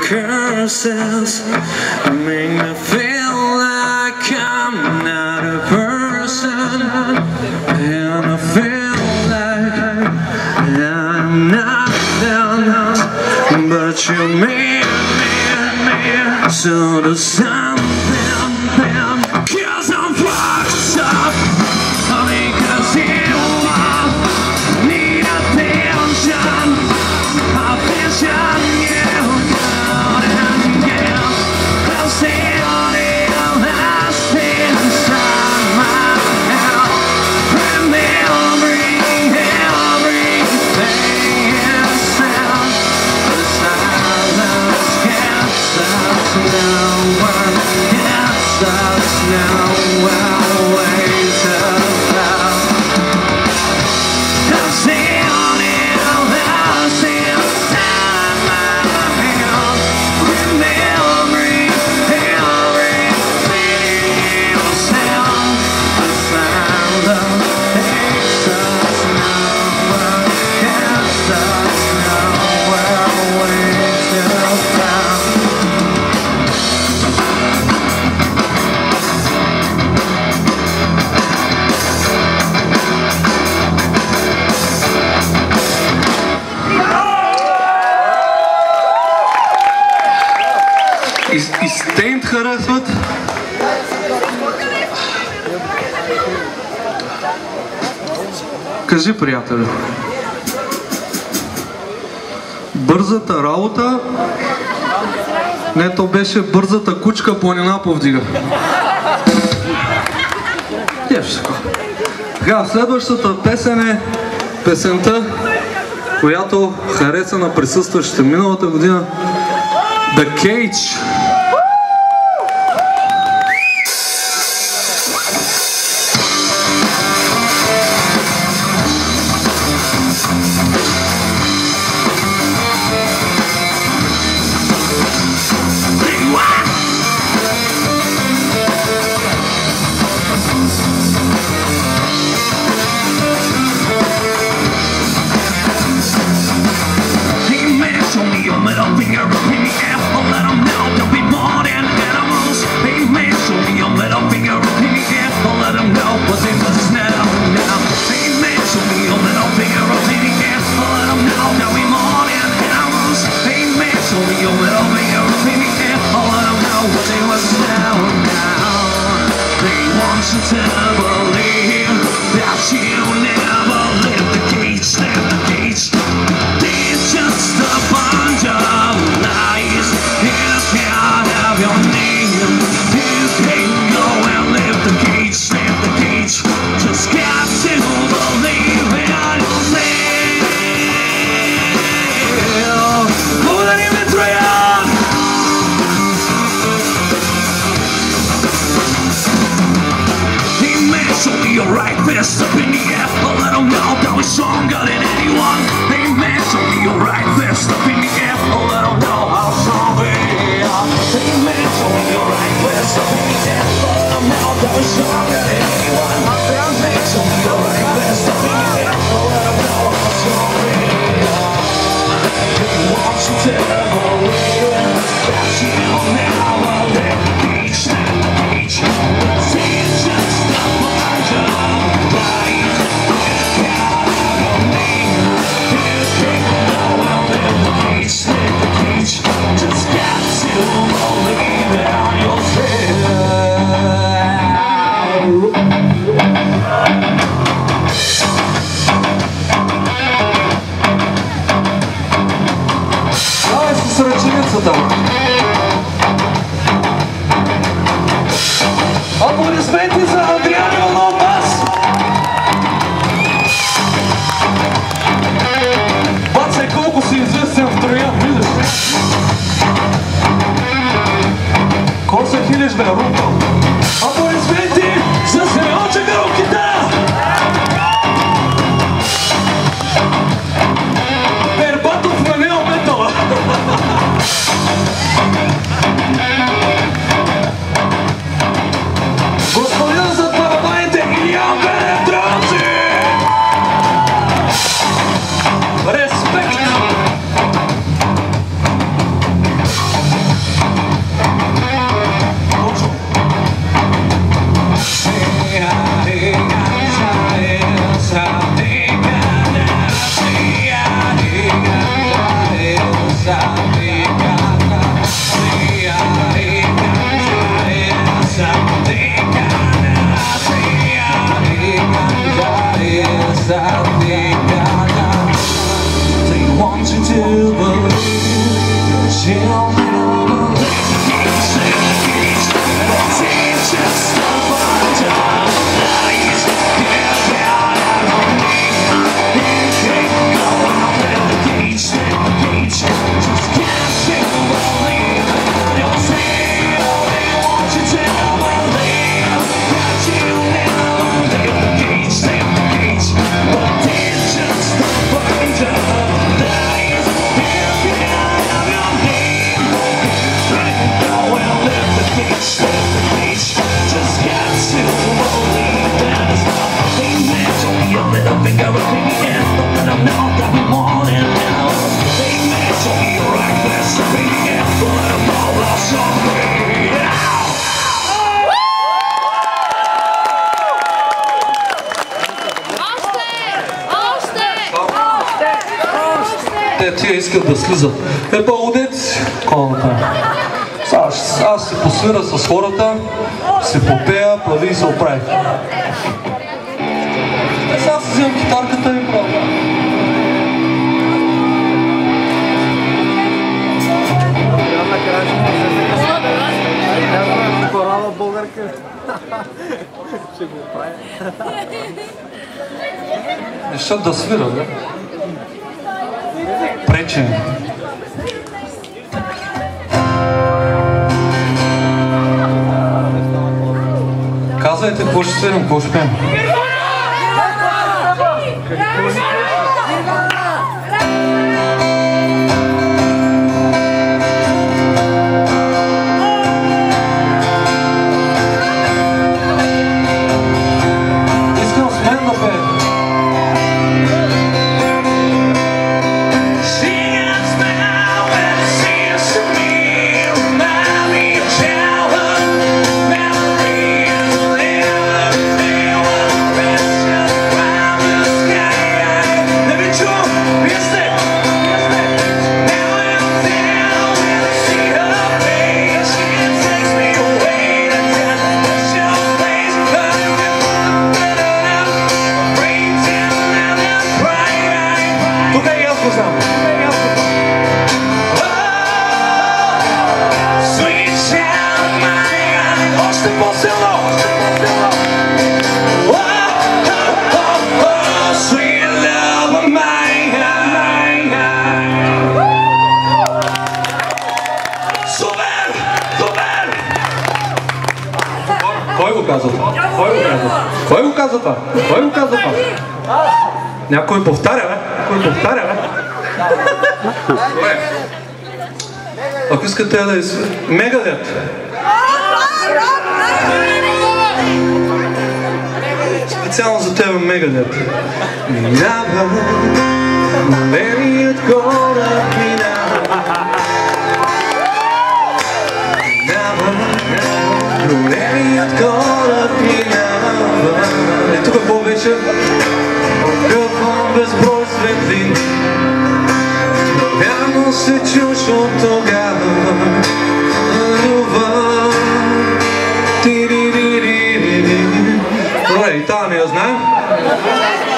curses make me feel like I'm not a person, and I feel like I'm nothing, but you made me so do something, 'cause I'm fucked up, because you need attention, attention, yeah. И Стейнт харесват? Кажи, приятели. Бързата работа? Не, то беше бързата кучка планина повдига. Така, следващата песен е песента, която хареса на присъстващите миналата година. The Cage. Fist up in the air, I'll let them know that we're stronger than anyone. Hey man, show me your right fist up in the air, I'll let them know how strong we are. Hey man, show me your right fist up in the air, I'll let them know that we're stronger than anyone. Hey man, show me your right fist up in the air, I'll let them know how strong we are. If you want to tell me that you never let the beach stand the beach. See, it's just a bunch of just got to believe in yourself. Давай с ръченицата. Аплодисменти за Адриан Иванов-Бас. Бацай колко си известен в Троян, виждаш? Кой се хилиш, бе, Румпа? Аплодисменти за Симеонче Гарукита! Бербатов на неометала! Господин зад барабаните Илиян Петровци! Респект! искат да слизат. Балудете си, колата. Аз се посвира с хората, се попея, плави и се оправи. Сега си вземам китарката и правя. Корала българка. Ще го прави. Неща да свира, да? Прече. Казвайте, какво ще свирам, какво ще пеем? Кой го каза това? Някой повтаря, бе? Добре. Ако искате да Мегадет. Специално за тебе Мегадет. Минава, големият кораб минава. Големият кораб минава. И тук какво беше? Гъвам безброй светлини. Вярно се чуш от тогава. Любов. Добре, и тази не я знаем.